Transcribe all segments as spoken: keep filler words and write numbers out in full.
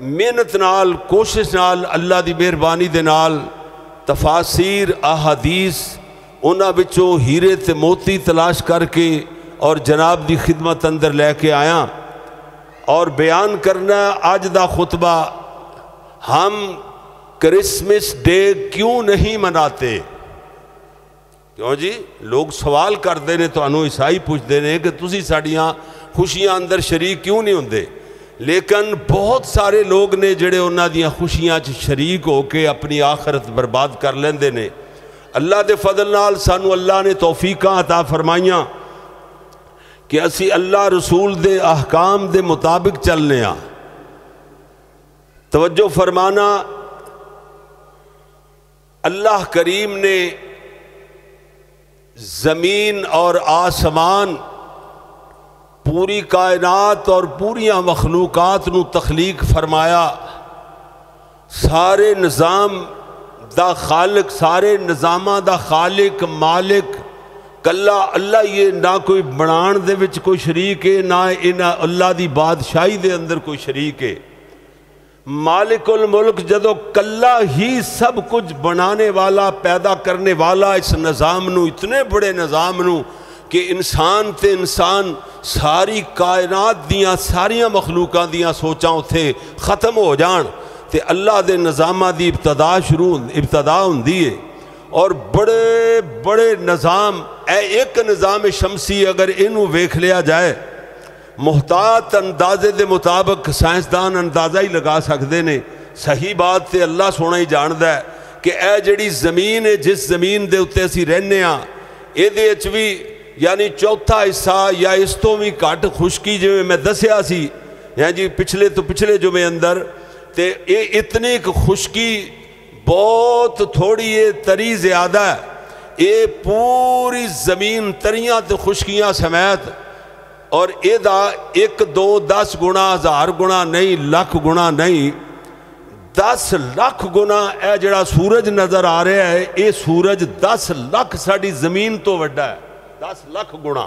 محنت نال کوشش نال اللہ دی مہربانی دے نال تفاسیر احادیث انہاں وچوں ہیرے تے موتی تلاش کر کے اور جناب دی خدمت اندر لے کے آیا اور بیان کرنا آج دا خطبہ ہم کرسمس ڈے کیوں نہیں مناتے. کیوں جی لوگ سوال کرتے ہیں تو انہوں عیسائی پوچھتے ہیں کہ تسی ساڑیاں خوشیاں اندر شریک کیوں نہیں ہوندے, لیکن بہت سارے لوگ نے جڑے انہاں دیاں خوشیاں چ شریک ہو کے اپنی آخرت برباد کر لیندے نے. اللہ دے فضل نال سانو اللہ نے توفیقاں عطا فرمائیاں کہ اسی اللہ رسول دے احکام دے مطابق چلنے ہاں. توجہ فرمانا, اللہ کریم نے زمین اور آسمان پوری کائنات اور پوریاں مخلوقات نو تخلیق فرمایا. سارے نظام دا خالق, سارے نظامہ دا خالق مالک کلا اللہ, یہ نہ کوئی بنان دے وچ کوئی شریک ہے نہ انہاں اللہ دی بادشاہی دے اندر کوئی شریک ہے. مالک الملک جدو کلا ہی سب کچھ بنانے والا پیدا کرنے والا اس نظام نو, اتنے بڑے نظام نو کہ انسان تے انسان ساری کائنات دیاں ساریاں مخلوقاں دیاں سوچاں اتھے ختم ہو جان تے اللہ دے نظامہ دی ابتدا شروع ابتدا ہوندی ہے. اور بڑے بڑے نظام, اے ایک نظام شمسی اگر انہوں ویکھ لیا جائے محتاط اندازے دے مطابق سائنسدان اندازہ ہی لگا سکتے نے. صحیح بات تے اللہ سونا ہی جاندہ ہے کہ اے جڑی زمین ہے جس زمین دے اتے اسی رہنے ہاں اے دے اچوی یعنی چوتھا حصہ یا اس تو بھی کٹ خشکی جو میں دسیا سی یعنی جی پچھلے تو پچھلے جو میں اندر تے اے اتنی خشکی بہت تھوڑی ہے تری زیادہ ہے. اے پوری زمین تریاں تے خشکیاں سمیت اور اے دا ایک دو دس گنا ہزار گنا نہیں لاکھ گنا نہیں دس لاکھ گنا اے جڑا سورج نظر آ رہا ہے اے سورج دس لاکھ ساڑی زمین تو وڈا ہے, دس لاکھ گنا.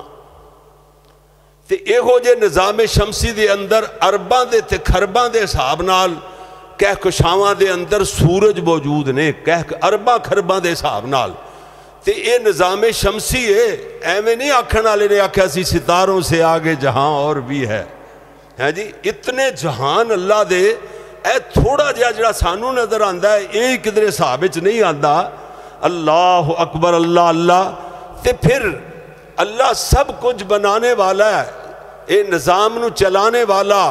تے اے ہو جے نظام شمسی دے اندر ارباں دے تے خرباں دے حساب نال کہکشاواں دے اندر سورج موجود نے, کہک ارباں خرباں دے حساب نال. تے اے نظام شمسی ہے, ایویں نہیں آکھن والے نے آکھیا سی ستاروں سے آگے جہاں اور بھی ہے. ہے جی اتنے جہان اللہ دے, اے تھوڑا جہا جڑا سانو نظر آندا ہے اے کدھر حساب وچ نہیں آندا. اللہ اکبر اللہ اللہ. تے پھر اللہ سب کچھ بنانے والا ہے, اے نظام نو چلانے والا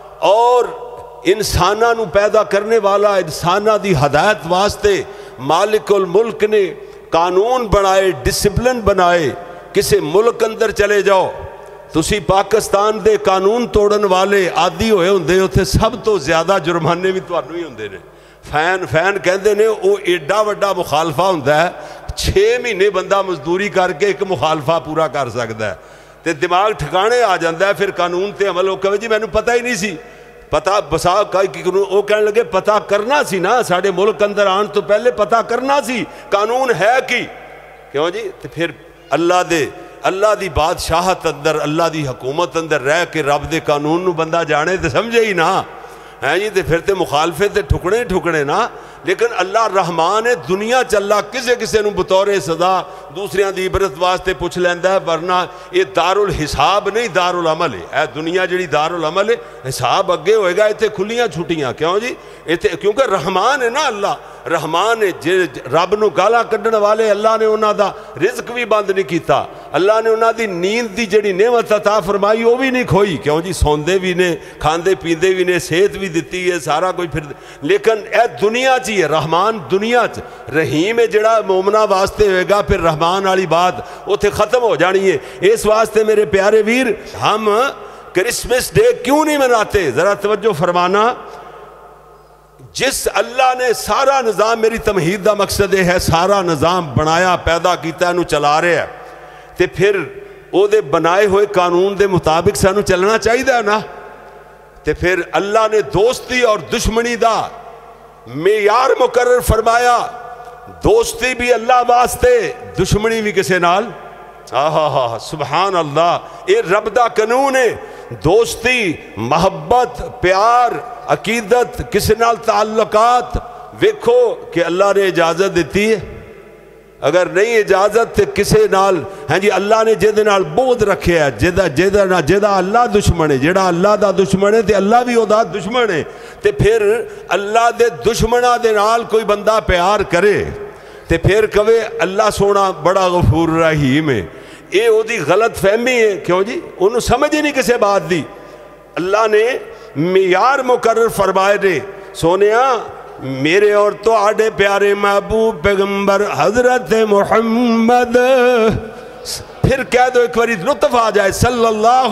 اور انساناں نو پیدا کرنے والا, انساناں دی ہدایت واسطے مالک الملک نے قانون بنائے, ڈسپلن بنائے. کسے ملک اندر چلے جاؤ تسی پاکستان دے قانون توڑن والے عادی ہوئے ہوندے ہوتے سب تو زیادہ جرمانے بھی تو نہیں ہوندے نے. فین فین کہندے نے او ایڈا وڈا مخالفہ ہوندا ہے, چھ مہینے بندہ مزدوری کر کے ایک مخالفہ پورا کر سکتا ہے تے دماغ ٹھکانے آ جاندہ ہے. پھر قانون تے عمل ہو کہ جی میں نے پتہ ہی نہیں سی, پتہ بسا وہ کہنے لگے پتہ کرنا سی نا, ساڑھے ملک اندر آن تو پہلے پتہ کرنا سی قانون ہے کی. کیوں جی تو پھر اللہ دے اللہ دی بادشاہت اندر اللہ دی حکومت اندر رہ کے رب دے قانون نو بندہ جانے تو سمجھے ہی نا ہے جی. تو پھر تے مخالفے تے ٹھکڑے ٹھکڑے نا, لیکن اللہ رحمان ہے دنیا چلا کسے کسے نو بطور سزا دوسریاں دی عبرت واسطے پوچھ لیندہ ہے, ورنہ یہ دار الحساب نہیں دار العمل ہے. اے دنیا جڑی دار العمل ہے, حساب اگے ہوئے گا ایتھے کھلیاں چھٹیاں. کیوں جی ایتھے کیونکہ رحمان ہے نا اللہ, رحمان ہے جے رب نو گالا کڈن والے اللہ نے انہاں دا رزق بھی بند نہیں کیتا, اللہ نے انہاں دی نیند دی جڑی نعمت عطا فرمائی وہ بھی نہیں کھوئی. کیوں جی سوندے بھی نے, کھاندے پیندے بھی نے, صحت بھی دتی ہے, سارا کوئی پھر. لیکن اے دنیا چی ہے رحمان, دنیا چ رحیم ہے جڑا مومنہ واسطے ہوئے گا پھر رحمان والی بات اتھے ختم ہو جانی ہے. اس واسطے میرے پیارے ویر ہم کرسمس ڈے کیوں نہیں مناتے؟ ذرا توجہ فرمانا. جس اللہ نے سارا نظام, میری تمہید دا مقصد ہے سارا نظام بنایا پیدا کیتا انہوں چلا رہے ہیں, تے پھر او دے بنائے ہوئے قانون دے مطابق سانو چلنا چاہیے دا نا. تے پھر اللہ نے دوستی اور دشمنی دا معیار مقرر فرمایا, دوستی بھی اللہ واسطے دشمنی بھی کسے نال. آہا سبحان اللہ, اے رب دا قانون ہے. دوستی محبت پیار عقیدت کسے نال تعلقات ویکھو کہ اللہ نے اجازت دیتی ہے، اگر نہیں اجازت تے کسے نال ہاں جی اللہ نے جہدے نال بغض رکھے ہے، جہدا جہدا نہ جہدا اللہ دشمن ہے، جہڑا اللہ دا دشمن ہے تے اللہ بھی اودا دشمن ہے، تے پھر اللہ دے دشمناں دے نال کوئی بندہ پیار کرے تے پھر کہے اللہ سونا بڑا غفور رحیم ہے، اے او دی غلط فہمی ہے۔ کیوں جی انہوں سمجھ ہی نہیں کسے بات دی۔ اللہ نے معیار مقرر فرمائے نے سونیا میرے اور تو آڑے پیارے محبوب پیغمبر حضرت محمد، پھر کہہ دو ایک باری لطف آ جائے صلی اللہ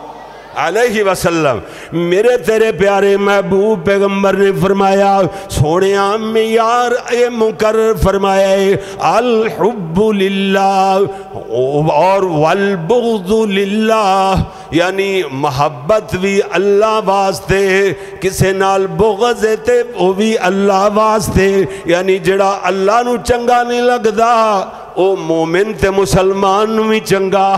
علیہ وسلم، میرے تیرے پیارے محبوب پیغمبر نے فرمایا سونیا معیار اے مقرر فرمایا ہے الحب للہ اور والبغض للہ، یعنی محبت بھی اللہ واسطے، کسے نال بغض تے وہ بھی اللہ واسطے، یعنی جڑا اللہ نو چنگا نہیں لگدا او مومن تے مسلمان نو بھی چنگا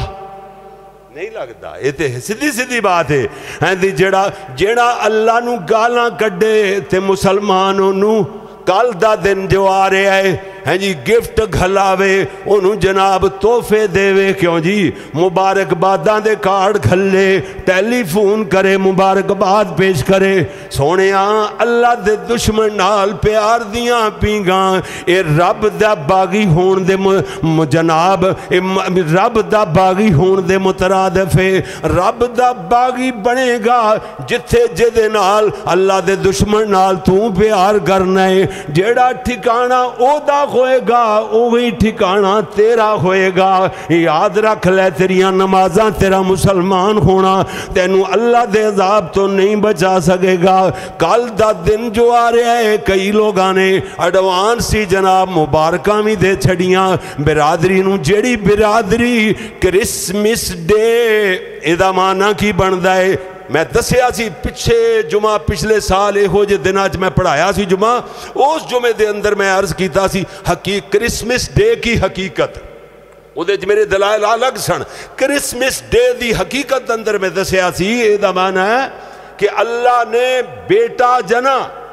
نہیں لگتا۔ یہ تے سیدھی سیدھی بات ہے ہاں دی جڑا جڑا اللہ نو گالاں کڈے تے مسلمانوں نو کل دا دن جو آ رہے آئے ہیں جی گفٹ گھلاوے انہوں جناب توفے دے، کیوں جی مبارک باداں دے کارڈ کھلے ٹیلی فون کرے مبارک باد پیش کرے۔ سونیاں اللہ دے دشمن نال پیار دیاں پینگاں اے رب دا باغی ہون دے جناب اے رب دا باغی ہون دے مترادفے، رب دا باغی بنے گا جتھے جدے نال اللہ دے دشمن نال تو پیار کرنا ہے، جیڑا ٹھکانہ او دا ہوئے گا اوہی ٹھکانہ تیرا ہوئے گا۔ یاد رکھ لے تیریاں نمازاں تیرا مسلمان ہونا تینوں اللہ دے عذاب تو نہیں بچا سکے گا۔ کل دا دن جو آ رہا ہے کئی لوگاں نے ایڈوانسی جناب مبارکاں بھی دے چھڑیاں برادری نو، جیڑی برادری کرسمس ڈے ایدہ معنی کی بندہ ہے۔ میں دسیا سی پچھے جمعہ پچھلے سال اے ہو جے دن آج میں پڑھایا سی جمعہ، اس جمعے دے اندر میں عرض کیتا سی حقیق کرسمس ڈے کی حقیقت، وہ دے میرے دلائل الگ سن۔ کرسمس ڈے دی حقیقت اندر میں دسیا سی اے دا معنی ہے کہ اللہ نے بیٹا جنا،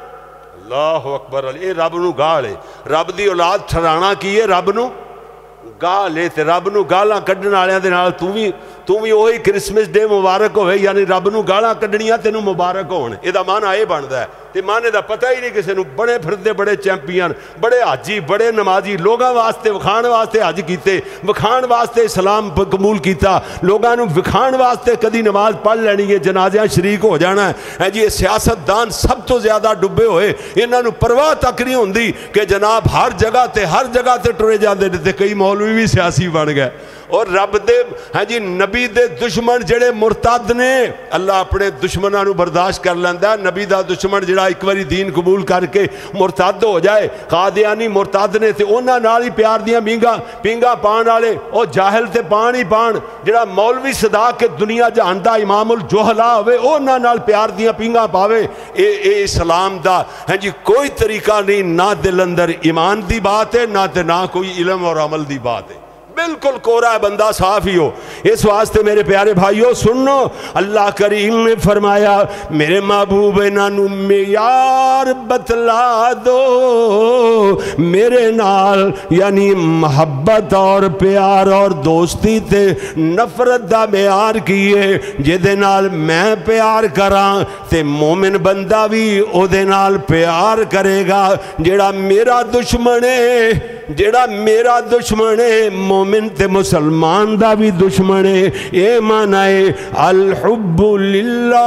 اللہ اکبر، اے رب نو گالے، رب دی اولاد ٹھرانا کی ہے رب نو گالے، تے رب نو گالاں کڈن والےاں دے نال تو بھی تو بھی وہی کرسمس ڈے مبارک ہوئے، یعنی رب نو گالاں کڈنیاں تینوں مبارک ہون، اے دا معنی اے بندا ہے۔ تے معنی دا پتہ ہی نہیں کسے نو، بڑے پھردے بڑے چیمپئن، بڑے حاجی، بڑے نمازی، لوگاں واسطے وکھان واسطے حج کیتے، وکھان واسطے اسلام قبول کیتا، لوگاں نو وکھان واسطے کدی نماز پڑھ لینی ہے، جنازیاں شریک ہو جانا ہے جی۔ سیاست دان سب تو زیادہ ڈبے ہوئے، انہاں نو پرواہ تک نہیں ہوندی کہ جناب ہر جگہ تے ہر جگہ تے ٹرے جاندے تے کئی مولوی بھی سیاسی بن گئے۔ اور رب دے ہاں جی نبی دے دشمن جڑے مرتد نے، اللہ اپنے دشمناں نو برداشت کر لیندا ہے۔ نبی دا دشمن جڑا ایک واری دین قبول کر کے مرتد ہو جائے، قادیانی مرتد نے تے انہاں نال ہی پیار دیاں مینگا پینگا پان والے او جاہل تے پان ہی پان، جڑا مولوی صدا کے دنیا جہاندا امام الجہلا ہوئے انہاں نال پیار دیاں پینگا پاوے، اے اے اسلام دا ہاں جی کوئی طریقہ نہیں، نہ دل اندر ایمان دی بات ہے نہ تے نہ کوئی علم اور عمل دی بات ہے، بالکل کورا ہے بندہ، صاف ہی ہو۔ اس واسطے میرے پیارے بھائیو سنو، اللہ کریم نے فرمایا میرے محبوب انہوں معیار بتلا دو میرے نال، یعنی محبت اور پیار اور دوستی تے نفرت دا معیار کیے، جدے نال میں پیار کراں تے مومن بندہ بھی او دے نال پیار کرے گا۔ جیڑا میرا دشمن ہے، جیڑا میرا دشمن ہے مومن تے مسلمان دا بھی دشمن ہے۔ اے معنی الحب للہ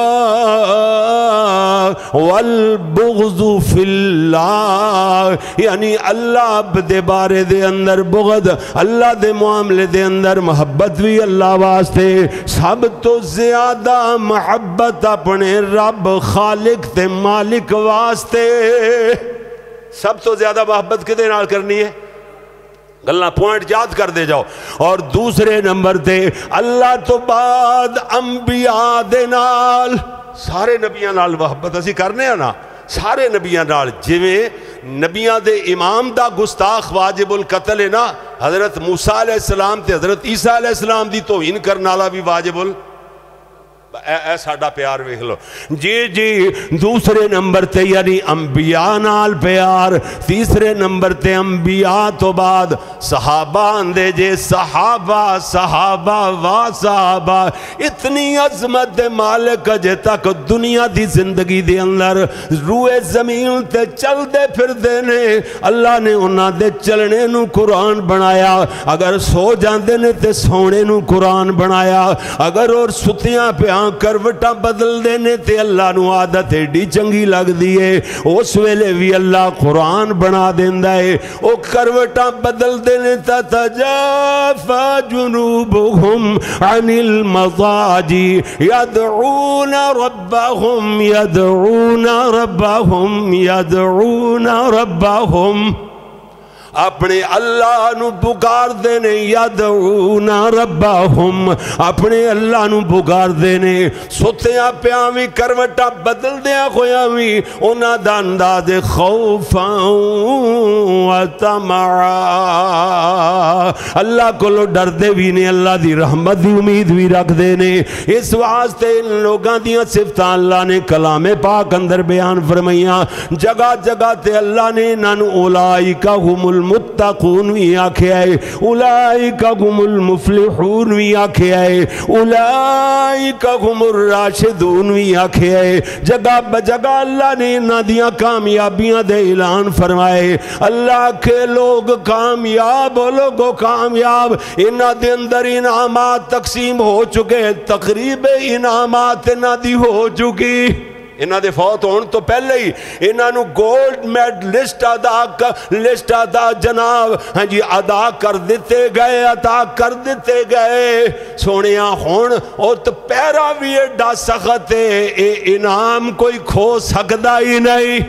والبغض فی اللہ، یعنی اللہ دے بارے دے اندر بغض، اللہ دے معاملے دے اندر محبت بھی اللہ واسطے۔ سب تو زیادہ محبت اپنے رب خالق تے مالک واسطے، سب تو زیادہ محبت کدے نال کرنی ہے؟ گلنا پوائنٹ یاد کر دے جاؤ۔ اور دوسرے نمبر تے اللہ تو بعد انبیاء دے نال، سارے نبیاں نال محبت اسی کرنے ہیں نا، سارے نبیاں نال، جویں نبیاں دے امام دا گستاخ واجب القتل ہے نا، حضرت موسیٰ علیہ السلام تے حضرت عیسیٰ علیہ السلام دی توہین کرنا والا بھی واجب ال اے ساڈا پیار ویکھ لو جی جی دوسرے نمبر تے یعنی انبیاء نال پیار، تیسرے نمبر تے انبیاء تو بعد صحابہ اندے جے صحابہ صحابہ وا صحابہ اتنی عظمت دے مالک جے تک دنیا دی زندگی دے اندر روئے زمین تے چل دے پھر دے نے اللہ نے انہاں دے چلنے نو قرآن بنایا، اگر سو جاندے نے تے سونے نو قرآن بنایا، اگر اور ستیاں پہ کروٹا بدل دینے تے اللہ نو عادت ایڈی چنگی لگ دیئے اس ویلے بھی اللہ قرآن بنا دیندہ ہے، او کروٹا بدل دینے تا تجافا جنوبہم عن المضاجی یدعون ربہم یدعون ربہم یدعون ربہم اپنے اللہ نو پکار دینے یدعون ربہم اپنے اللہ نو پکار دینے ستیاں پیاوی کروٹا بدل دیا خویاوی انہا دا انداز خوفاں و تمعا اللہ کو لو ڈر دے بھی نے اللہ دی رحمت دی امید بھی رکھ دینے اس واسطے ان لوگاں دیا صفتہ اللہ نے کلام پاک اندر بیان فرمائیاں جگہ جگہ تے اللہ نے انہاں اولائکا ہم المتقون وی آکھے آئے اولائکا ہم المفلحون وی آکھے آئے اولائکا ہم الراشدون وی آکھے آئے جگہ بجگہ اللہ نے انہاں دیا کامیابیاں دے اعلان فرمائے اللہ کے لوگ کامیاب لوگوں کامیاب انہاں دے اندر انعامات تقسیم ہو چکے تقریب انعامات انہاں دی ہو چکی انہاں دے فوت ہون تو پہلے ہی انہاں نو گولڈ میڈ لسٹ ادا لسٹ ادا جناب ہاں جی ادا کر دیتے گئے عطا کر دیتے گئے سونیاں ہون اور تو پیرا بھی ایڈا سخت ہے اے انعام کوئی کھو سکدا ہی نہیں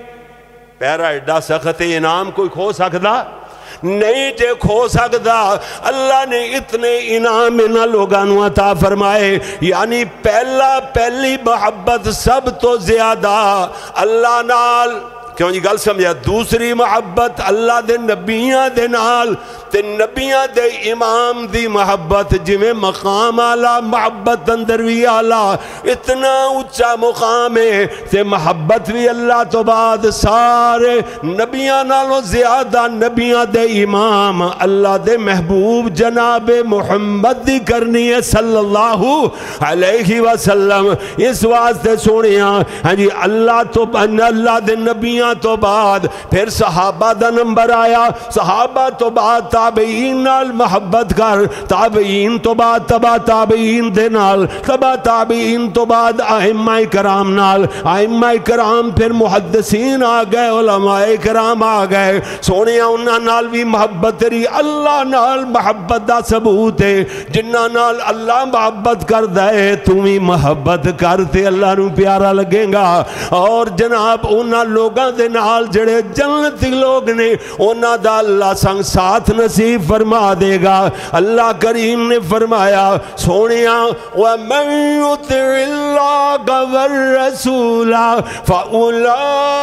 پیرا ایڈا سخت ہے انعام کوئی کھو سکدا نہیں جے کھو سکدا اللہ نے اتنے انعام انہا لوگانو عطا فرمائے یعنی پہلا پہلی محبت سب تو زیادہ اللہ نال کیوں جی گل سمجھا دوسری محبت اللہ دے نبیاں دے نال تے نبیاں دے امام دی محبت جویں مقام آلہ محبت اندر بھی آلہ اتنا اچھا مقام ہے تے محبت بھی اللہ تو بعد سارے نبیاں نالوں زیادہ نبیاں دے امام اللہ دے محبوب جناب محمد دی کرنی ہے صلی اللہ علیہ وسلم اس واسطے سونیاں ہاں جی اللہ تو اللہ دے نبیاں تو بعد پھر صحابہ دا نمبر آیا صحابہ تو بعد تابعین نال محبت کر تابعین تو بعد تبا تابعین دے نال تبا تابعین تو بعد ائمہ کرام نال ائمہ کرام پھر محدثین آ گئے علماء کرام آ گئے سونیاں انہاں نال بھی محبت تیری اللہ نال محبت دا ثبوت ہے جنہاں نال اللہ محبت کر دے تمہیں محبت کرتے اللہ نو پیارا لگے گا اور جناب انہاں لوگاں دے نال جڑے جنتی لوگ نے انہاں دا اللہ سنگ ساتھ نصیب فرما دے گا اللہ کریم نے فرمایا سونیاں وَمَن يُطِعِ اللَّهَ وَالرَّسُولَ فَأُولَئِكَ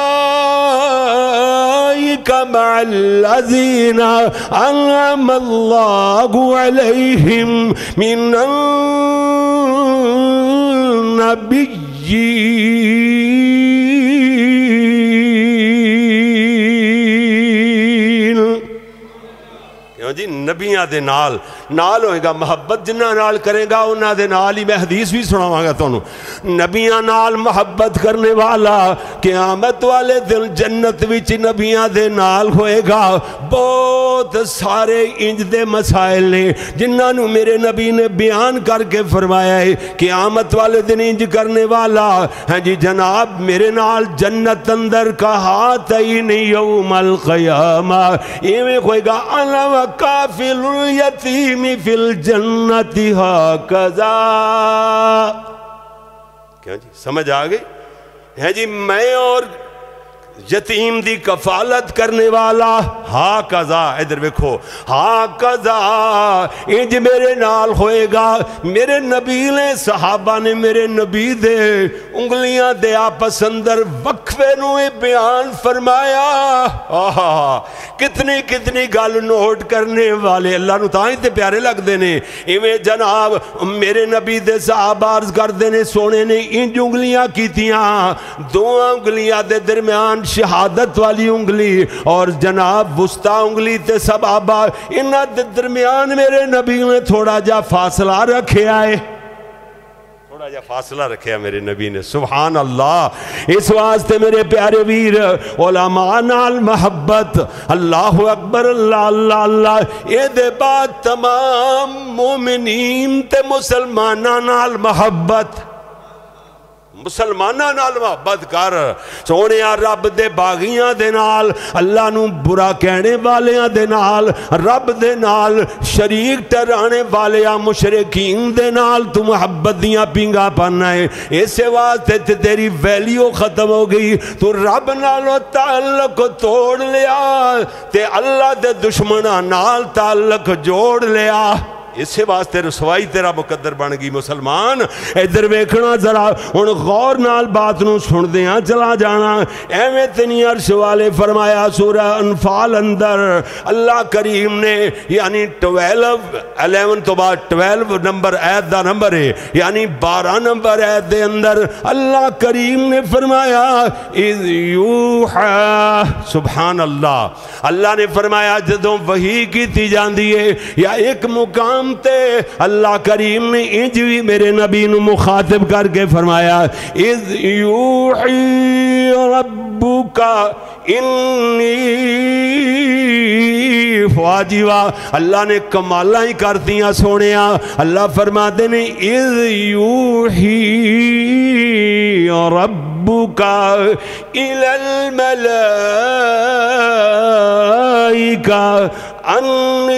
مَعَ الَّذِينَ أَنْعَمَ اللَّهُ عَلَيْهِمْ مِنَ النَّبِيِّينَ جی نبیاں دے نال نال ہوئے گا محبت جنہ نال کرے گا انہاں دے نال ہی میں حدیث بھی سناواں گا تو نبیاں نال محبت کرنے والا قیامت والے دن جنت وچ نبیاں دے نال ہوئے گا بہت سارے انج دے مسائل نے جنہاں نو میرے نبی نے بیان کر کے فرمایا ہے قیامت والے دن انج کرنے والا ہاں جی جناب میرے نال جنت اندر کہا تین یوم القیامہ ایویں ہوئے گا انا وکافل الیتیم فی الجنت ہاکذا کیا جی سمجھ آگئی ہے جی میں اور یتیم دی کفالت کرنے والا ہا قضا ادھر ویکھو ہا قضا انج میرے نال ہوئے گا میرے نبی نے صحابہ نے میرے نبی دے انگلیاں دے آپس اندر وقفے نوے بیان فرمایا آہا کتنی کتنی گل نوٹ کرنے والے اللہ نو تائیں تے پیارے لگ دینے ایویں جناب میرے نبی دے صحابہ عرض کر دینے سونے نے انج انگلیاں کی تیاں دو انگلیاں دے درمیان شہادت والی انگلی اور جناب وسطی انگلی تے سبابہ انہاں دے درمیان میرے نبی نے تھوڑا جا فاصلہ رکھے آئے تھوڑا جا فاصلہ رکھے میرے نبی نے سبحان اللہ اس واسطے میرے پیارے ویر علماء نال محبت اللہ اکبر اللہ اللہ اللہ اے دے بعد تمام مومنین تے مسلمانہ نال محبت مسلمانہ نال محبت کر سونیا رب دے باغیاں دے نال اللہ نو برا کہنے والیاں دے نال رب دے نال شریک ٹرانے والیاں مشرکین دے نال تو محبت دیاں پینگا پانا ہے اسے واسطے تے تیری ویلیو ختم ہو گئی تو رب نالو تعلق توڑ لیا تے اللہ دے دشمنہ نال تعلق جوڑ لیا اسے واسطے رسوائی تیرا مقدر بن گئی مسلمان ادھر ویکھنا ذرا ان غور نال بات نو سن دیاں چلا جانا ایویں تنی عرش والے فرمایا سورہ انفال اندر اللہ کریم نے یعنی ٹویلو الیون تو بعد ٹویلو نمبر آیت دا نمبر ہے یعنی بارہ نمبر آیت دے اندر اللہ کریم نے فرمایا اذ یوحا سبحان اللہ اللہ نے فرمایا جدوں وحی کی تی جاندی ہے یا ایک مقام تے اللہ کریم نے انج بھی میرے نبی نو مخاطب کر کے فرمایا اذ یوحی ربک انی فواجیوا اللہ نے کمالہ ہی کر دیا سونیا اللہ فرماتے نے اذ یوحی ربک الی الملائکہ انی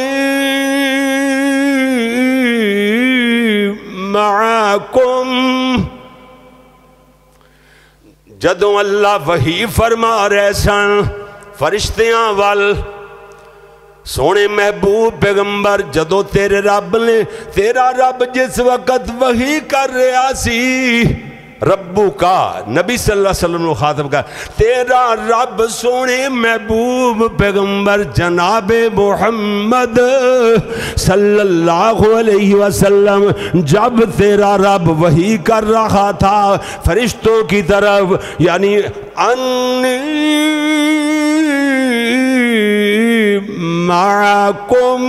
معاکم جدوں اللہ وحی فرما رہے سن فرشتیاں وال سونے محبوب پیغمبر جدوں تیرے رب نے تیرا رب جس وقت وحی کر رہا سی ربو کا نبی صلی اللہ علیہ وسلم خاطب کا تیرا رب سونے محبوب پیغمبر جناب محمد صلی اللہ علیہ وسلم جب تیرا رب وحی کر رہا تھا فرشتوں کی طرف یعنی انی معاکم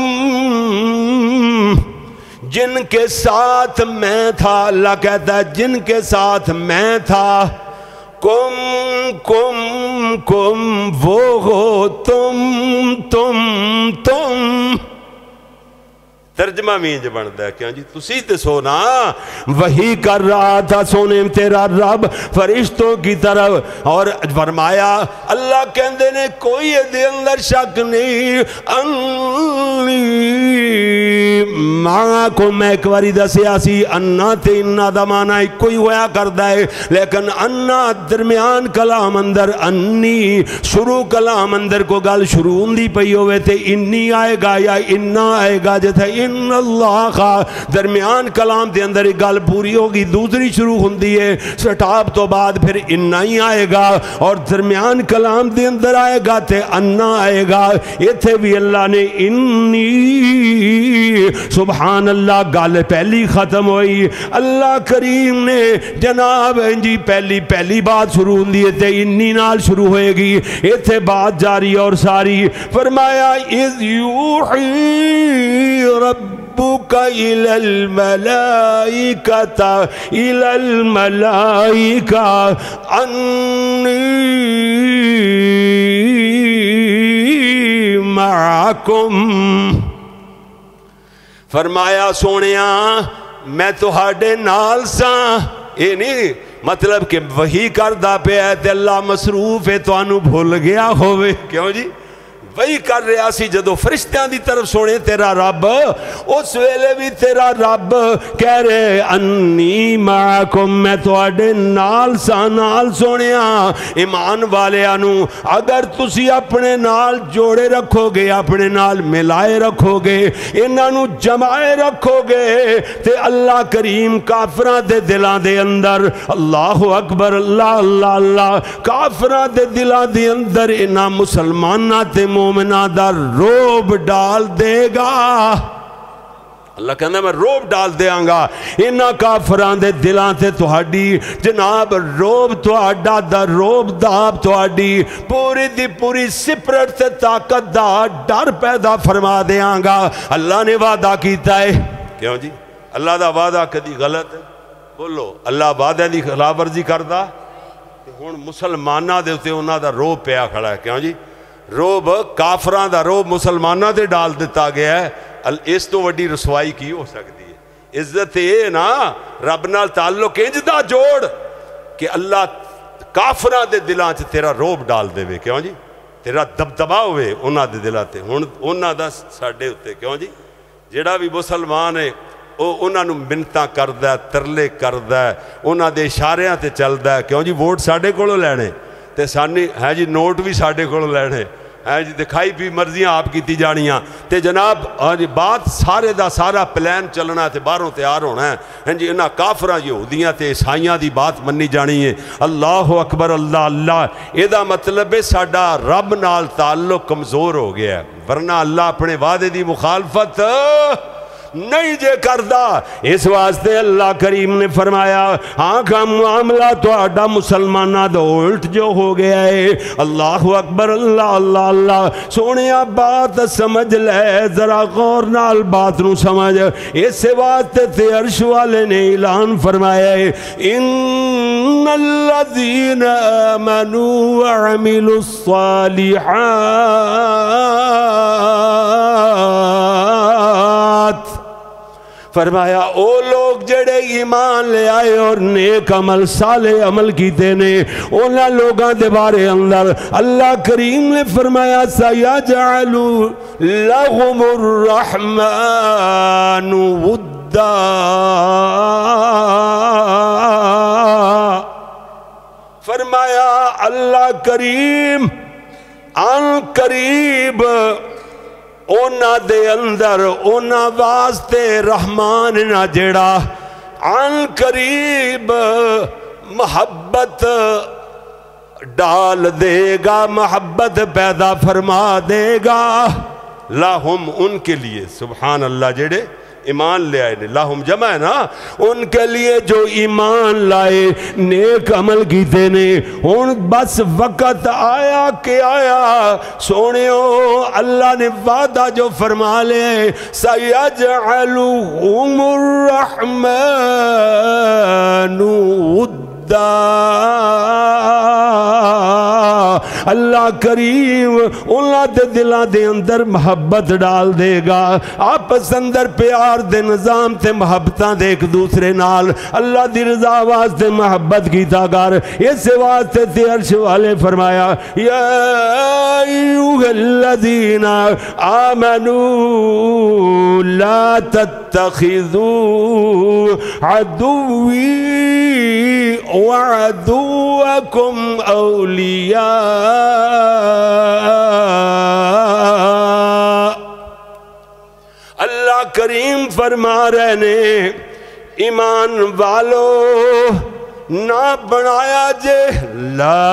جن کے ساتھ میں تھا اللہ کہتا ہے جن کے ساتھ میں تھا کم کم کم وہ ہو تم تم تم ترجمہ مینج بنتا ہے کیا جی تسی تے سونا وہی کر رہا تھا سونے تیرا رب فرشتوں کی طرف اور فرمایا اللہ کہندے نے کوئی دے اندر شک نہیں انی ماں کو میں ایک واری دا سیاسی انا تے انا دا مانا کوئی ہویا کردہ ہے لیکن انا درمیان کلام اندر انی شروع کلام اندر کو گل شروع اندی پئی ہوئے تھے انی آئے گا یا انا آئے گا جیتا ان اللہ کا درمیان کلام دے اندر ایک گل پوری ہوگی دوسری شروع ہوندی ہے سٹاپ تو بعد پھر انا ہی آئے گا اور درمیان کلام دے اندر آئے گا تے انا آئے گا یہ تھے بھی اللہ نے انی سبحان اللہ گل پہلی ختم ہوئی اللہ کریم نے جناب جی پہلی پہلی بات شروع ہوندی ہے تے انی نال شروع ہوئے گی یہ تھے بات جاری اور ساری فرمایا اذ یوحی ربک الی الملائکۃ الی الملائکہ انی معکم فرمایا سونیاں میں تہاڈے نال ساں اے نہیں مطلب کہ وہی کردہ پہ ہے تے اللہ مصروف ہے تو انو بھول گیا ہوئے کیوں جی وہی کر رہا سی جدو فرشتیاں دی طرف سونے تیرا رب اس ویلے بھی تیرا رب کہہ رہے انی معکم میں تواڈے نال سا نال سونیا ایمان والیانو اگر تسی اپنے نال جوڑے رکھو گے اپنے نال ملائے رکھو گے انہاں نو جمائے رکھو گے تے اللہ کریم کافران دے دلان دے اندر اللہ اکبر اللہ اللہ اللہ کافران دے دلان دے اندر انہاں مسلمانہ تے مومنہ دا روب ڈال دے گا اللہ کہنا میں روب ڈال دے آنگا انہاں کافران دے دلان تے تہاڈی جناب روب تہاڈا دا روب داب تہاڈی پوری دی پوری سپرٹ تے طاقت دا ڈر پیدا فرما دے آنگا اللہ نے وعدہ کیتا ہے کیوں جی اللہ دا وعدہ کدی غلط ہے بولو اللہ وعدہ دی خلاف ورزی کردا ہن مسلماناں دے تے انہاں دا روب پیا کھڑا ہے کیوں جی روب کافران دا روب مسلماناں دے ڈال دیتا گیا ہے اس تو وڈی رسوائی کی ہو سکتی ہے عزت اے نا رب نال تعلق انج دا جوڑ کہ اللہ کافران دے دلان چ تیرا روب ڈال دے وے کیوں جی تیرا دبدبا ہوئے انہاں دے دلان تے ہن انہاں دا ساڈے اوتے کیوں جی جیڑا بھی مسلمان ہے وہ انہاں نو منتاں کردا ہے ترلے کردا ہے انہاں دے اشاریاں تے چلدا ہے کیوں جی ووٹ ساڈے کولوں لینے تے سانی ہے جی نوٹ بھی ساڈے کولوں لینے ہے جی دکھائی بھی مرضیاں آپ کیتی جانیاں تے جناب بات سارے دا سارا پلان چلنا تے باہروں تیار ہونا ہے ہاں جی انہاں کافراں یہودیاں تے عیسائیاں دی بات منی جانی ہے اللہ اکبر اللہ اللہ اے دا مطلب ہے ساڈا رب نال تعلق کمزور ہو گیا ہے ورنہ اللہ اپنے وعدے دی مخالفت نہیں جے کردہ اس واسطے اللہ کریم نے فرمایا آنکھا معاملہ تو آڈا مسلمانہ دو الٹ جو ہو گیا ہے اللہ اکبر اللہ اللہ اللہ سونیا بات سمجھ لے ذرا غور نال بات نو سمجھ اس واسطے تے عرش والے نے اعلان فرمایا ہے ان الذین آمنوا وعملوا الصالحات فرمایا او لوگ جڑے ایمان لے آئے اور نیک عمل صالح عمل کیتے نے اونا لوگاں دے بارے اندر اللہ کریم نے فرمایا سَيَجْعَلُ لَهُمُ الرَّحْمَنُ وُدَّا فرمایا اللہ کریم ان قریب اونا دے اندر اونا واسطے رحمان نہ جڑا عن قریب محبت ڈال دے گا محبت پیدا فرما دے گا لاہم ان کے لیے سبحان اللہ جڑے ایمان لے آئے نے لاہم جمع ہے نا ان کے لیے جو ایمان لائے نیک عمل کیتے نے ان بس وقت آیا کہ آیا سونیو اللہ نے وعدہ جو فرما لے سَيَجْعَلُهُمُ الرَّحْمَنُ وُدَّا اللہ کریم اللہ دے دلان دے اندر محبت ڈال دے گا آپس اندر پیار دے نظام تے محبتاں دے ایک دوسرے نال اللہ دی رضا واسطے محبت کی تاگر اس واسطے تے عرش والے فرمایا یا ایوہ الذین آمنوا لا تتخذوا عدوی وعدوکم اولیاء اللہ کریم فرما رہے نے ایمان والو نہ بنایا جے لا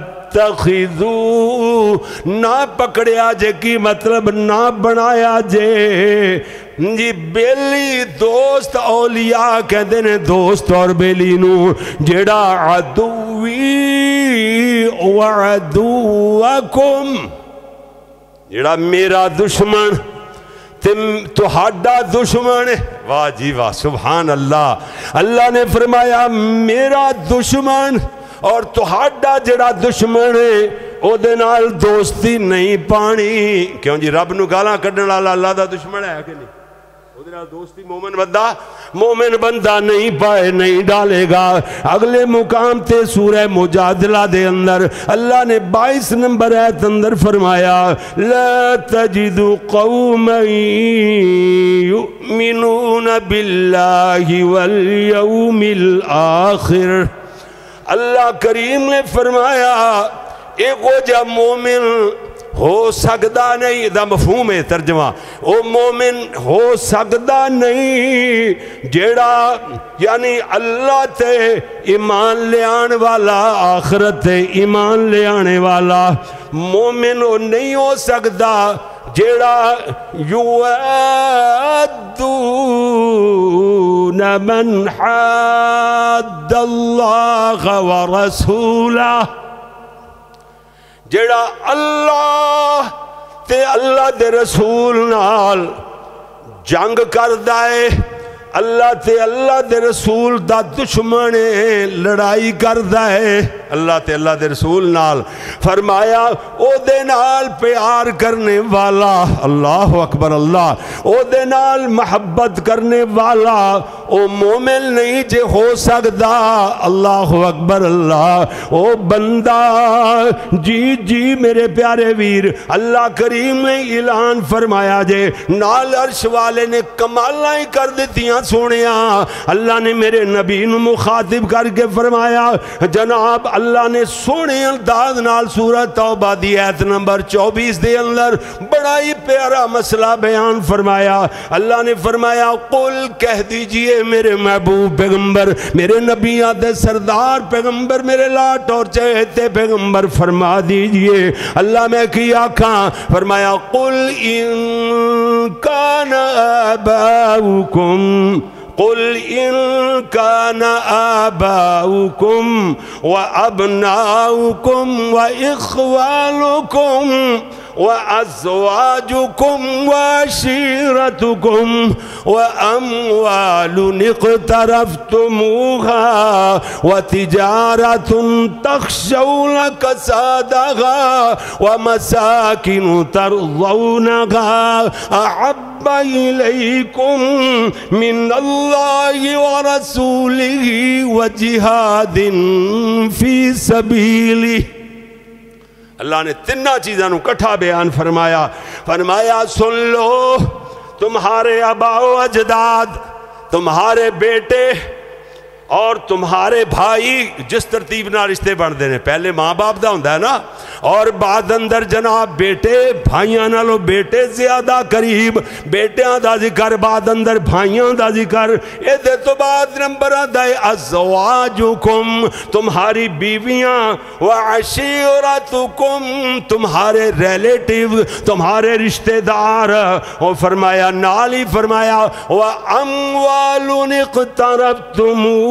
تتخذو نہ پکڑیا جے کی مطلب نہ بنایا جے جی بیلی دوست اولیاء کہتے ہیں دوست اور بیلی نو جڑا عدوی وعدوکم جڑا میرا دشمن تہاڈا دشمن واہ جی واہ سبحان اللہ اللہ نے فرمایا میرا دشمن اور تہاڈا جڑا دشمن ہے او دے نال دوستی نہیں پانی کیوں جی رب نو گالاں کڈن والا اللہ دا دشمن ہے کہ نہیں دوستی مومن بندہ مومن بندہ نہیں پائے نہیں ڈالے گا۔ اگلے مقام تے سورہ مجادلہ دے اندر اللہ نے بائیس نمبر آیت اندر فرمایا لا تجد قوما یؤمنون باللہ والیوم الآخر۔ اللہ کریم نے فرمایا ایک وہ جا مومن ہو سکتا نہیں، دا مفہوم ہے ترجمہ، او مومن ہو سکتا نہیں جیڑا یعنی اللہ تے ایمان لے آنے والا، آخرت تے ایمان لے آنے والا مومن وہ نہیں ہو سکتا جیڑا یوادون من حاد اللہ ورسولہ، جیڑا اللہ تے اللہ دے رسول نال جنگ کردہ ہے، اللہ تے اللہ دے رسول دا دشمن لڑائی کردہ ہے، اللہ تے اللہ دے رسول نال فرمایا او دے نال پیار کرنے والا، اللہ اکبر اللہ، او دے نال محبت کرنے والا او مومن نہیں جے ہو سکتا، اللہ اکبر اللہ، او بندہ جی جی میرے پیارے ویر، اللہ کریم نے اعلان فرمایا جے نال عرش والے نے کمالاں ہی کر دیتیاں سونیا، اللہ نے میرے نبی نو مخاطب کر کے فرمایا جناب اللہ نے سونے انداز نال سورہ توبہ دی آیت نمبر چوبیس دے اندر بڑا ہی پیارا مسئلہ بیان فرمایا، اللہ نے فرمایا قل کہہ دیجئے میرے محبوب پیغمبر، میرے نبیات سردار پیغمبر، میرے لاٹ اور چہتے پیغمبر فرما دیجئے، اللہ میں کی آکھاں فرمایا قل ان کان آباؤکم قل ان كان آباؤكم وأبناؤكم وإخوانكم وأزواجكم وعشيرتكم وأموال اقترفتموها وتجارة تخشون كسادها ومساكن ترضونها أحب إليكم من الله ورسوله وجهاد في سبيله۔ اللہ نے تنہ چیزاں نو کٹھا بیان فرمایا، فرمایا سن لو تمہارے آباء و اجداد، تمہارے بیٹے اور تمہارے بھائی جس ترتیب نہ رشتے بن دینے، پہلے ماں باپ دا ہوندہ ہے نا، اور بعد اندر جناب بیٹے بھائیاں نالو بیٹے زیادہ قریب، بیٹیاں دا ذکر بعد اندر بھائیاں دا ذکر، ایدے تو بعد نمبر دائے ازواجکم تمہاری بیویاں، وعشیرتکم تمہارے ریلیٹیو تمہارے رشتہ دار، اور فرمایا نالی فرمایا وَأَمْوَالٌ اقْتَرَبْتُمُوهَا۔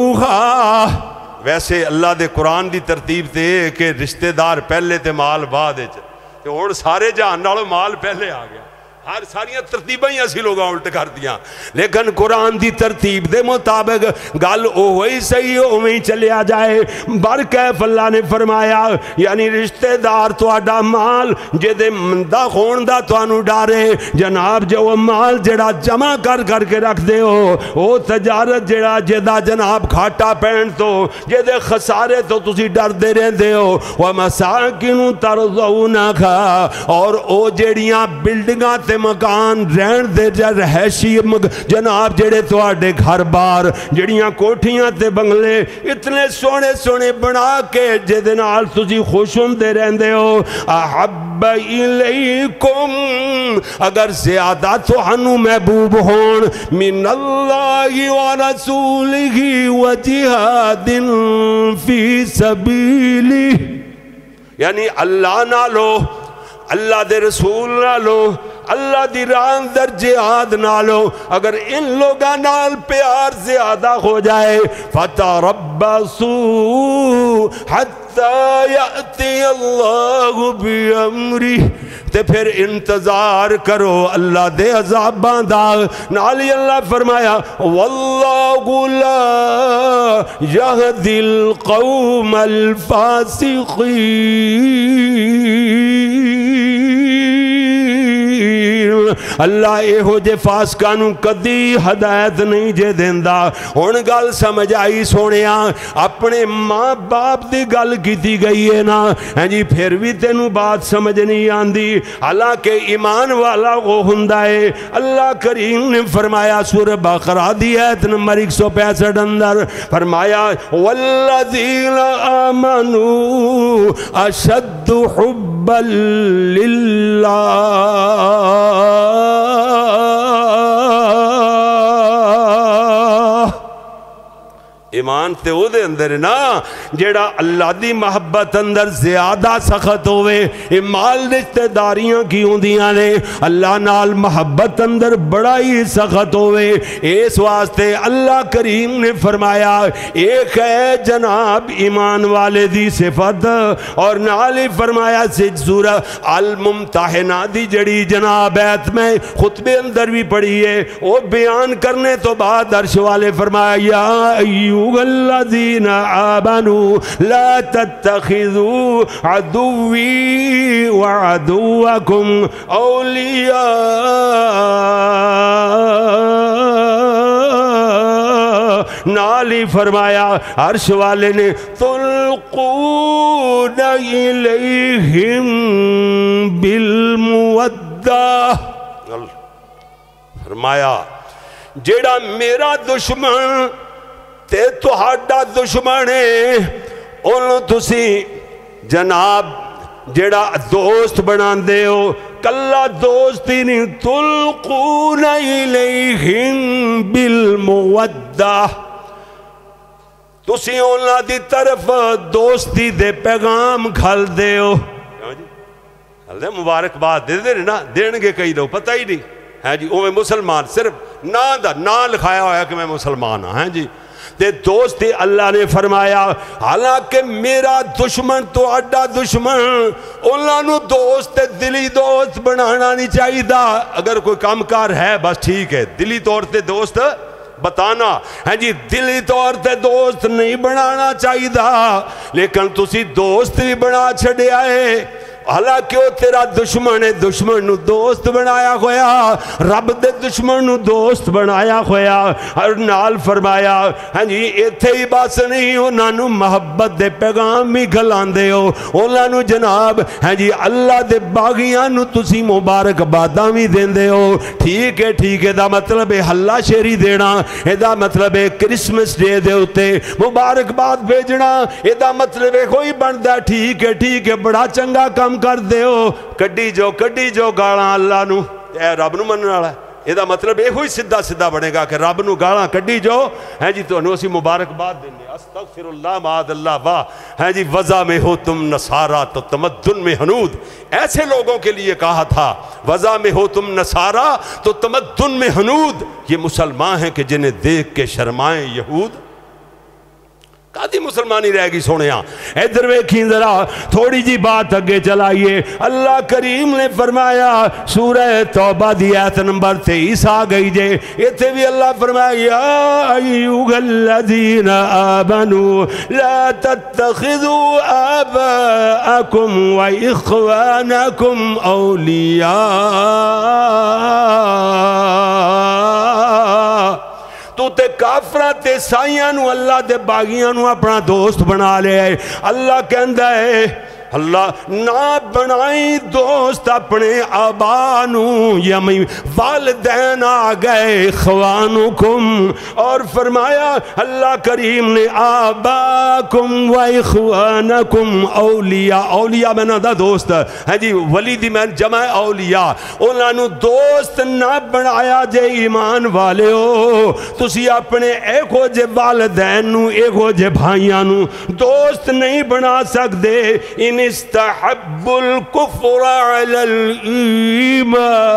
ویسے اللہ دے قرآن دی ترتیب تے کہ رشتہ دار پہلے تے مال بعد ہے، تو اور سارے جہان نالو مال پہلے آ گیا، ہر ساریاں ترتیبیں ہی اسی لوگاں الٹ کر دیاں، لیکن قرآن دی ترتیب دے مطابق گل اوہی صحیح اوہی چلیا جائے، برکیف اللہ نے فرمایا یعنی رشتہ دار تو آڈا مال جدے مندہ خون دا تو آنو ڈارے، جناب جو مال جڑا جمع کر کر کے رکھ دے ہو، وہ تجارت جڑا جدہ جناب کھاٹا پہن تو جدے خسارے تو تسی ڈر دے رہن دے ہو، وَمَسَاكِنُ تَرْضَوْنَهَا، اور او جڑیاں بلڈنگاں تے مکان رہن دے جا رہشی جناب جڑے تو آڈے گھر بار جڑیاں کوٹھیاں تے بنگلے اتنے سونے سونے بنا کے جدے نال تسی خوشن دے رہن دے ہو، احب الیکم اگر زیادہ تو ہنو محبوب ہون، من اللہ ورسولہ وجہاد فی سبیلہ، یعنی اللہ نہ لو، اللہ دے رسول نہ لو، اللہ دی راہ در جہاد نہ لو، اگر ان لوگاں نال پیار زیادہ ہو جائے فَتَرَبَّصُوا حَتَّى يَأْتِيَ اللَّهُ بِأَمْرِهِ، تے پھر انتظار کرو اللہ دے عذاباں دا، نالی اللہ فرمایا وَاللَّهُ لَا يَهْدِي الْقَوْمَ الْفَاسِقِينَ، اللہ ایہو جے فاسقاں نوں کدی ہدایت نہیں جے دیندا۔ ہن گل سمجھ آئی سونیا، اپنے ماں باپ دی گل کیتی گئی ہے نا ہاں جی، پھر بھی تینوں بات سمجھ نہیں آندی، حالانکہ ایمان والا وہ ہوندا ہے۔ اللہ کریم نے فرمایا سورہ بقرہ دی آیت نمبر ایک سو پینسٹھ اندر فرمایا والذین آمنوا اشد حبا للہ، ایمان تے او دے اندر نا جیڑا اللہ دی محبت اندر زیادہ سخت ہوئے۔ مال رشتہ داریاں کی ہوندیاں نے، اللہ نال محبت اندر بڑا ہی سخت ہوئے۔ اس واسطے اللہ کریم نے فرمایا ایک ہے جناب ایمان والے دی صفت، اور نال ہی فرمایا سورہ الممتحنہ دی جڑی جناب ایت میں خطبے اندر بھی پڑھی ہے، وہ بیان کرنے تو بعد عرش والے فرمایا یا ایوہ الذین آمنوا لا تتخذوا عدوی وعدوکم اولیاء، نالی فرمایا عرش والے نے تلقون الیہم بالمودہ، فرمایا جیڑا میرا دشمن تے تہاڈا دشمن ہے انہوں تسی جناب جیڑا دوست بنا دے ہو، کلا دوستی نہیں، تلقون الیہم بالمودہ، تسی انہاں دی طرف دوستی دے پیغام کھل دے ہو، کھل دے مبارکباد دے دے نا، دین گے کئی لوگ پتہ ہی نہیں ہے جی، وہ میں مسلمان صرف نا دا نا لکھایا ہوا ہے کہ میں مسلمان ہوں ہیں جی، تے دوستی اللہ نے فرمایا حالانکہ میرا دشمن تو اڈا دشمن، انہاں نو دوست دلی دوست بنانا نہیں چاہیے دا، اگر کوئی کام کار ہے بس ٹھیک ہے، دلی طور تے دوست بتانا ہے جی، دلی طور تے دوست نہیں بنانا چاہیے دا، لیکن تسی دوست بھی بنا چھڑے آئے، حالانکہ وہ تیرا دشمن ہے، دشمن نو دوست بنایا ہویا، رب دے دشمن نو دوست بنایا ہویا، اور نال فرمایا ہاں جی ایتھے ہی بس نہیں، انہاں نو محبت دے پیغام بھی گھلاندے ہو، انہاں نو جناب ہاں جی اللہ دے باغیاں نو تسی مبارک باداں بھی دیندے ہو، ٹھیک ہے ٹھیک ہے، دا مطلب ہے ہلا شیری دینا، اے دا مطلب ہے کرسمس ڈے دے ہوتے مبارک باد بھیجنا، اے دا مطلب ہے کوئی بندہ ٹھیک ہے ٹھیک ہے بڑا چنگا کام کر دے ہو، کڈی جو کڈی جو گالاں اللہ نو، اے رب نو منن والا ہے، اے دا مطلب یہ ہوئی سدھا سدھا بنے گا کہ رب نو گالاں کڈی جو ہیں جی تو انہوں اسی مبارک باد دینے، استغفر اللہ معاذ اللہ واہ، ہیں جی وضع میں ہو تم نصارہ تو تمدن میں حنود، ایسے لوگوں کے لیے کہا تھا وضع میں ہو تم نصارہ تو تمدن میں حنود، یہ مسلمان ہیں کہ جنہیں دیکھ کے شرمائیں یہود، آدھی مسلمانی رہ گی سونے ہاں، ادھر ویکھیں ذرا تھوڑی جی بات اگے چلائیے، اللہ کریم نے فرمایا سورہ توبہ دی آیت نمبر تیئیس آ گئی جے، ایتھے بھی اللہ فرمایا یا ایوہ الذین آمنوا لا تتخذوا آباءکم و اخوانکم اولیاء، تو تے کافرہ تے سائیاں نو اللہ دے باغیاں نو اپنا دوست بنا لے آئے، اللہ کہندہ ہے اللہ نہ بنائی دوست اپنے آبانو، یمی والدین آگئے اخوانکم، اور فرمایا اللہ کریم نے آباکم و اخوانکم اولیاء، اولیاء میں نہ دا دوست ہے جی، ولی دی میں جمع اولیاء، انہاں نو دوست نہ بنایا جے ایمان والے ہو، تسی اپنے ایک ہو جے والدین نو ایک ہو جے بھائیاں نو دوست نہیں بنا سکتے، ان استحب الکفر علی الایمان،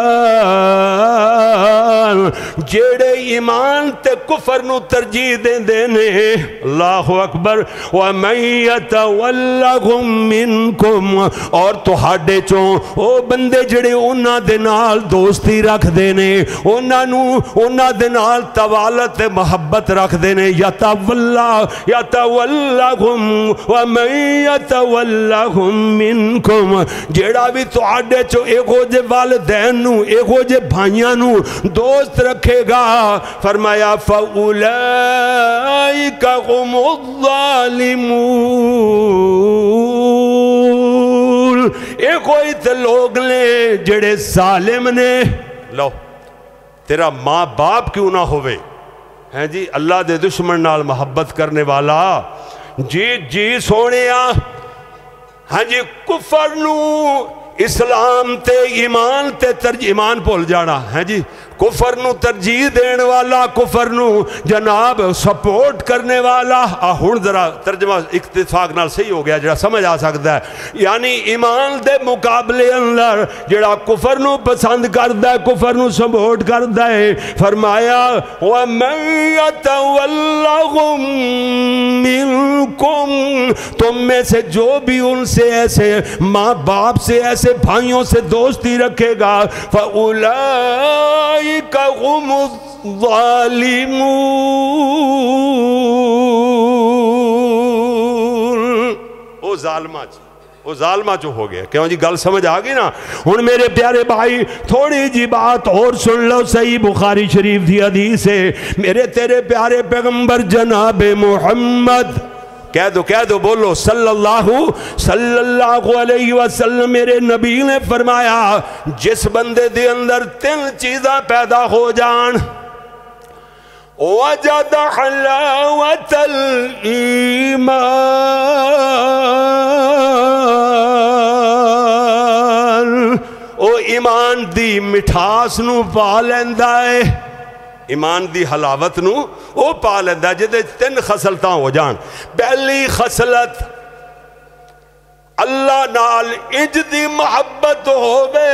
جیڑے ایمان تے کفر نو ترجیح دیں دینے، اللہ اکبر، وَمَن يَتَوَلَّهُم مِّنكُمْ، اور تہاڈے چوں او بندے جڑے انہاں دے نال دوستی رکھ دینے، انہاں نو انہاں دے نال توالت محبت رکھ دینے، یَتَوَلَّ یَتَوَلَّهُم وَمَن يَتَوَلَّهُم لَهُم مِّنكُم جیڑا بھی تواڈے چو ایہو جے والدین نو ایہو جے بھائیاں نو دوست رکھے گا فرمایا فَأُولَئِكَ هُمُ الظَّالِمُونَ اے کوئی تے لوگ نے جڑے ظالم نے لو تیرا ماں باپ کیوں نہ ہوئے ہیں جی اللہ دے دشمن نال محبت کرنے والا جی جی سونے ہاں جی کفر نو اسلام تے ایمان تے ترجیح ایمان بھول جانا ہے جی کفر نو ترجیح دین والا کفر نو جناب سپورٹ کرنے والا ہن ذرا ترجمہ اتفاق نال صحیح ہو گیا جڑا سمجھ آ سکتا ہے یعنی ایمان دے مقابلے اندر جڑا کفر نو پسند کردا ہے کفر نو سپورٹ کردا ہے فرمایا وَمَن يَتَوَلَّهُم مِّنكُم تم میں سے جو بھی ان سے ایسے ماں باپ سے ایسے بھائیوں سے دوستی رکھے گا فَأُولَئِكَ هُمُ الظَّالِمُونَ او ظالمہ چ وہ ظالمہ جو ہو گیا کیوں جی گل سمجھ آگئی نا ہن میرے پیارے بھائی تھوڑی جی بات اور سن لو صحیح بخاری شریف دی حدیث ہے میرے تیرے پیارے پیغمبر جناب محمد کہہ دو کہہ دو بولو صلی اللہ صلی اللہ علیہ وسلم میرے نبی نے فرمایا جس بندے دے اندر تین چیزاں پیدا ہو جان وجد حلاوت الایمان او ایمان دی مٹھاس نو پا لیندا ہے ایمان دی حلاوت نو او پا لیندا ہے جدے تین خصلتاں ہو جان پہلی خصلت اللہ نال اج دی محبت ہووے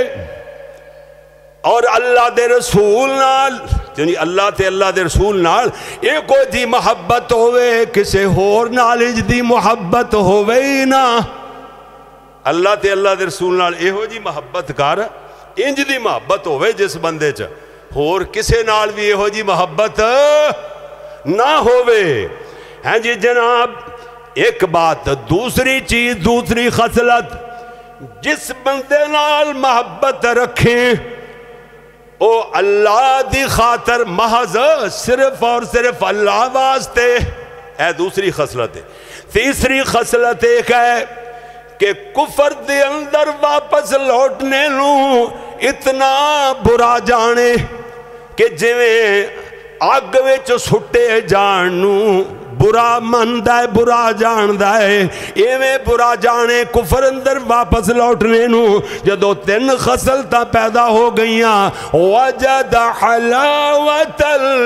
اور اللہ دے رسول نال یعنی اللہ تے اللہ دے رسول نال ایک ہو جی محبت ہوئے کسے ہور نال اج دی محبت ہوئے ہی نا اللہ تے اللہ دے رسول نال اے ہو جی محبت کر انج دی محبت ہوئے جس بندے چ ہور کسے نال بھی اے ہو جی محبت نہ ہوئے ہیں جی جناب ایک بات دوسری چیز دوسری خصلت جس بندے نال محبت رکھیں او اللہ دی خاطر محض صرف اور صرف اللہ واسطے اے دوسری خصلت ہے تیسری خصلت ایک ہے کہ کفر دے اندر واپس لوٹنے لوں اتنا برا جانے کہ جویں آگ وچ سٹے جانوں برا مندہ ہے برا جاندہ ہے ایویں برا جانے کفر اندر واپس لوٹنے نو جدو تین خصلتاں پیدا ہو گئیاں وجد حلاوت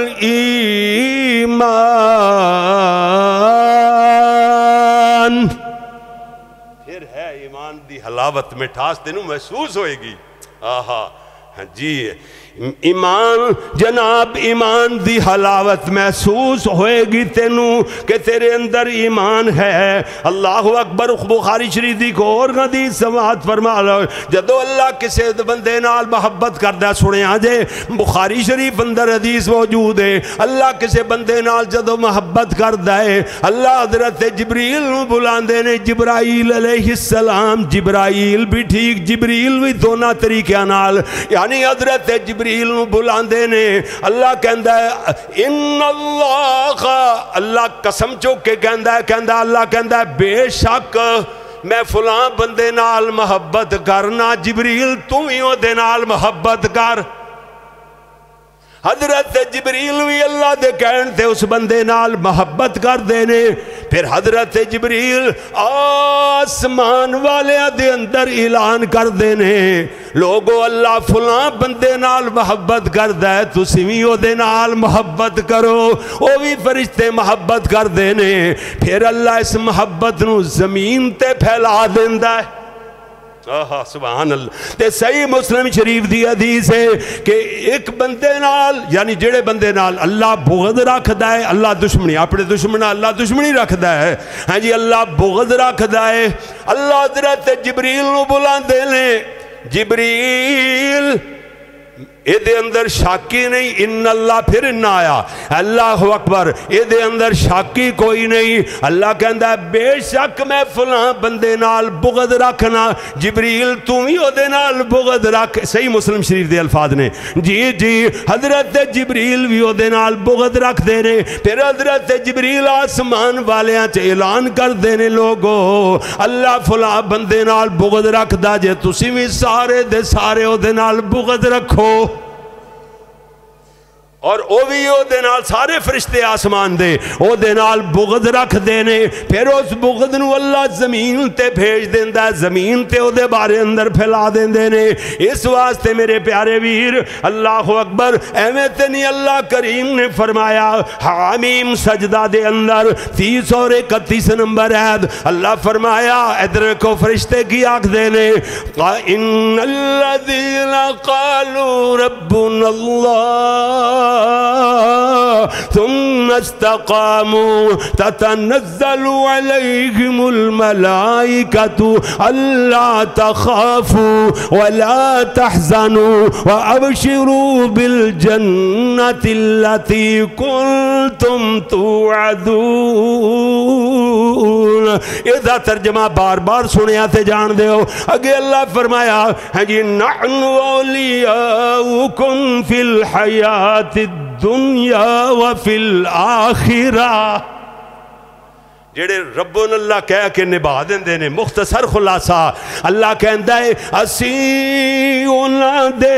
الایمان پھر ہے ایمان دی حلاوت مٹھاس تینوں محسوس ہوئے گی آہا جی ایمان جناب ایمان دی حلاوت محسوس ہوئے گی تینوں کہ تیرے اندر ایمان ہے اللہ اکبر بخاری شریف دی کو اور حدیث سماعت فرما لو جدو اللہ کسے بندے نال محبت کردہ سنے آجے بخاری شریف اندر حدیث موجود ہے اللہ کسے بندے نال جدو محبت کردہ ہے اللہ حضرت جبریل نو بلاندے نے جبرائیل علیہ السلام جبرائیل بھی ٹھیک جبریل بھی دونہ طریقہ نال یعنی حضرت جبریل نو بلاندے نے اللہ کہندہ ہے ان اللہ اللہ قسم چوک کے کہندہ ہے کہندہ اللہ کہندہ ہے بے شک میں فلاں بندے نال محبت کرنا جبریل تو ہی ہو دے نال محبت کر حضرت جبریل بھی اللہ دے کہن تے اس بندے نال محبت کر دینے پھر حضرت جبریل آسمان والے دے اندر اعلان کر دینے لوگو اللہ فلاں بندے نال محبت کر دے تسی بھی او دے نال محبت کرو او بھی فرشتے محبت کر دینے پھر اللہ اس محبت نو زمین تے پھیلا دیندہ ہے آہا سبحان اللہ تے صحیح مسلم شریف دی حدیث ہے کہ ایک بندے نال یعنی جڑے بندے نال اللہ بغض رکھدا ہے اللہ دشمنی اپنے دشمن اللہ دشمنی رکھدا ہے ہاں جی اللہ بغض رکھدا ہے اللہ حضرت جبریل نو بلاندے نے جبریل اے دے اندر شاکی نہیں، ان اللہ پھر انہ آیا اللہ اکبر، اے دے اندر شاکی کوئی نہیں۔ اللہ کہندا ہے بے شک میں فلاں بندے نال بغض رکھنا، جبریل تو ہی او دے نال بغض رکھ، صحیح مسلم شریف دے الفاظ نے، جی جی حضرت جبریل بھی او دے نال بغض رکھ دینے۔ پھر حضرت جبریل آسمان والیاں چ اعلان کر دینے لوگو اللہ فلاں بندے نال بغض رکھ دا جے تسی بھی سارے دے سارے او دے نال بغض رکھو، اور او بھی او دے نال سارے فرشتے آسمان دے او دے نال بغض رکھ دینے۔ پھر اس بغض نو اللہ زمین تے بھیج دیندہ ہے، زمین تے او دے بارے اندر پھیلا دیندے نے۔ اس واسطے میرے پیارے ویر اللہ اکبر، ایویں تے نہیں اللہ کریم نے فرمایا حامیم سجدہ دے اندر تیس اور اکتیس نمبر عید اللہ فرمایا ادھر کو فرشتے کی آنکھ دینے ان الذین قالوا ربنا اللہ ثم استقاموا تتنزل عليهم الملائكة ألا تخافوا ولا تحزنوا وأبشروا بالجنة التي كنتم توعدون۔ اذا ترجمہ بار بار سنیا تے جان دے ہو، اگے اللہ فرمایا ہے جی نحن اولیاؤکم فی الحیات الدنیا وفی الآخرہ۔ جڑے ربنا اللہ کہہ کے نبھا دیندے نے، مختصر خلاصہ اللہ کہندا ہے اسی انہاں دے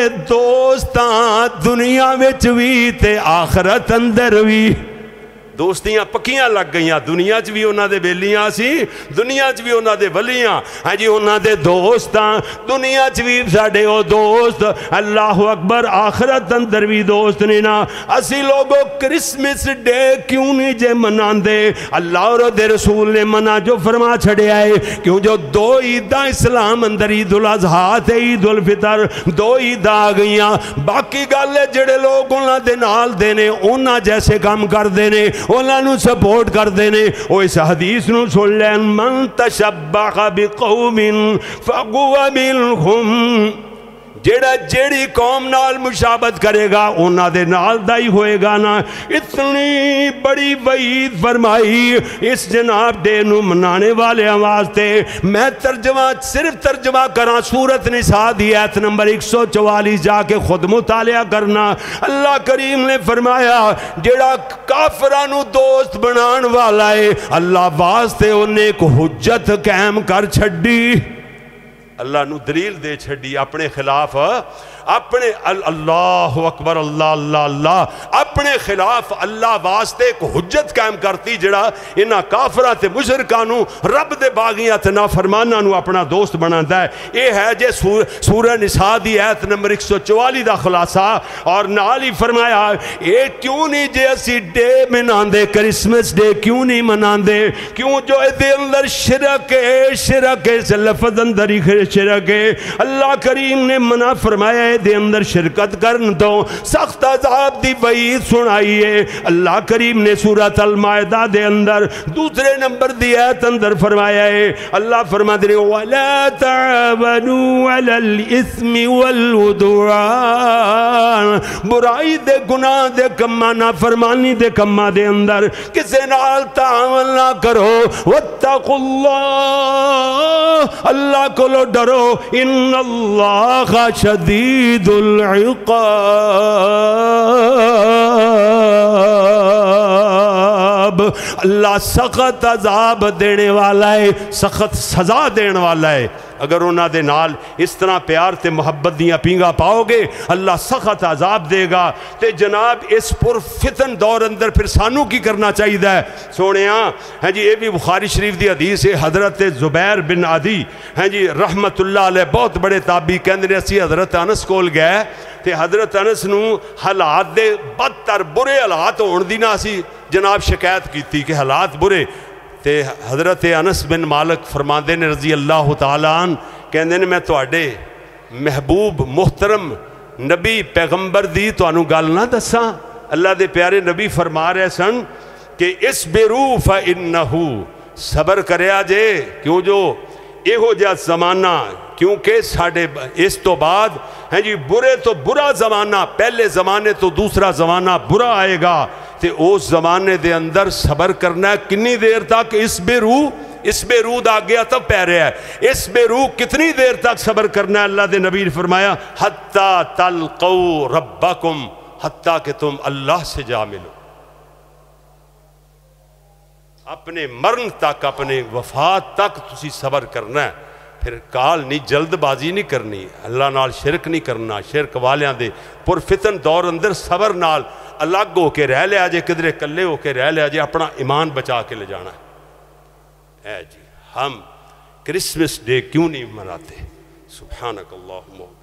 دوستاں دنیا وچ وی تے آخرت اندر وی۔ دوستیاں پکیاں لگ گئیاں، دنیا چ بھی انہاں دے بیلیاں سی، دنیا چ بھی انہاں دے ولیاں، ہاں جی انہاں دے دوستاں، دنیا چ بھی ساڈے او دوست، اللہ اکبر آخرت اندر بھی دوست نے نا۔ اسی لوگوں کرسمس ڈے کیوں نہیں جے مناندے؟ اللہ اور دے رسول نے منع جو فرما چھڑیا ہے، کیوں جو دو عیداں اسلام اندر عید الاضحیٰ تے عید الفطر دو عیداں آ گئیاں، باقی گل ہے جڑے لوگ انہاں دے نال دینے انہاں جیسے کام کر دینے، انہاں نو سپورٹ کر دینے۔ او اس حدیث نو سن لین من تشبہ بقوم فهو منهم، جیڑا جیڑی قوم نال مشابت کرے گا انہاں دے نال دائی ہوئے گا نا۔ اتنی بڑی وعید فرمائی اس جناب دے نو منانے والے واسطے۔ میں ترجمہ صرف ترجمہ کراں سورت نساء دی آیت نمبر ایک سو چوالیس جا کے خود مطالعہ کرنا۔ اللہ کریم نے فرمایا جیڑا کافرانو دوست بنان والا ہے اللہ واسطے انہیں ایک حجت قائم کر چھڑی، اللہ نو دلیل دے چھڑی اپنے خلاف، اپنے اللہ اکبر اللہ اللہ اللہ اپنے خلاف اللہ واسطے ایک حجت قائم کرتی جڑا انہاں کافرہ تے مشرکانو رب دے باغیاں تے نافرمانہ نو اپنا دوست بناتا ہے۔ یہ ہے جے سورہ نساء دی آیت نمبر ایک سو چوالی دا خلاصہ۔ اور نال ہی فرمایا اے کیوں نہیں جے اسی ڈے مناندے کرسمس ڈے کیوں نہیں مناندے؟ کیوں جو دے اندر شرک ہے، شرک ہے سے لفظ اندر ہی شرک ہے۔ اللہ کریم نے منع فرمایا دے اندر شرکت کرن تو سخت عذاب دی وعید سنائیے۔ اللہ کریم نے سورۃ المائدہ دے اندر دوسرے نمبر دی آیت اندر فرمایا ہے، اللہ فرماتے ہیں وَلَا تَعَوَنُوا عَلَى الْإِثْمِ وَالْعُدْوَانِ، برائی دے گناہ دے کمہ نافرمانی دے کمہ دے اندر کسے نال تعاون نہ کرو۔ وَاتَّقُوا اللَّهَ، اللہ کو لو ڈرو، ان اللہ شدید العقاب، اللہ سخت عذاب دینے والا ہے، سخت سزا دینے والا ہے۔ اگر انہاں دے نال اس طرح پیار تے محبت دیاں پینگا پاؤ گے اللہ سخت عذاب دے گا۔ تے جناب اس پر فتن دور اندر پھر سانو کی کرنا چاہیے ہے سونیاں؟ ہیں جی یہ بھی بخاری شریف دی حدیث ہے، حضرت زبیر بن عدی ہیں جی رحمت اللہ علیہ بہت بڑے تابعی کہندے اسی حضرت انس کول گئے تے حضرت انس نو حالات دے بدتر برے حالات ہون دی نہ سی جناب شکایت کی تھی کہ حالات برے، تے حضرت انس بن مالک فرماندے نے رضی اللہ تعالیٰ عنہ کہندے نے میں تواڈے محبوب محترم نبی پیغمبر دی تانوں گل نہ دساں؟ اللہ دے پیارے نبی فرما رہے سن کہ اصبروا فإنہ، صبر کریا جے کیوں جو یہو جہا زمانہ کیونکہ ساڈے اس تو بعد ہیں جی برے تو برا زمانہ، پہلے زمانے تو دوسرا زمانہ برا آئے گا، تے اس زمانے دے اندر صبر کرنا ہے کنی دیر تک؟ اس بے روح اس بے روح دا گیا تب پہ رہا ہے، اس بے روح کتنی دیر تک صبر کرنا ہے؟ اللہ دے نبی نے فرمایا حتیٰ تلقوا ربکم، حتیٰ کہ تم اللہ سے جا ملو، اپنے مرن تک، اپنے وفات تک تسی صبر کرنا ہے۔ پھر کال نہیں، جلد بازی نہیں کرنی، اللہ نال شرک نہیں کرنا، شرک والیاں دے پر فتن دور اندر صبر نال الگ ہو کے رہ لیا جے، کدرے کلے ہو کے رہ لیا جے، اپنا ایمان بچا کے لے جانا ہے۔ اے جی ہم کرسمس ڈے کیوں نہیں مناتے؟ سبحانک اللہم